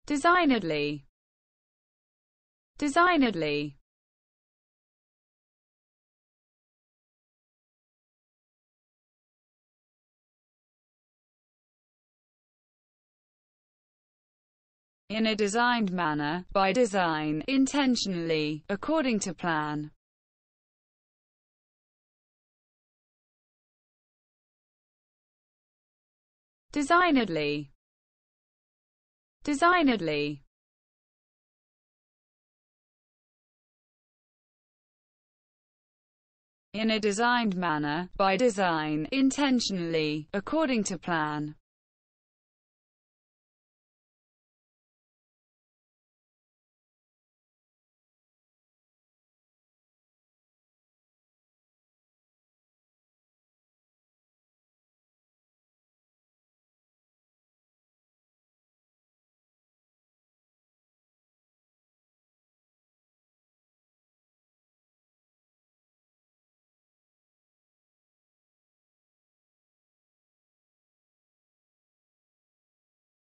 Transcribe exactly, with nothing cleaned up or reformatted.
designedly, designedly, in a designed manner, by design, intentionally, according to plan. Designedly, designedly, in a designed manner, by design, intentionally, according to plan.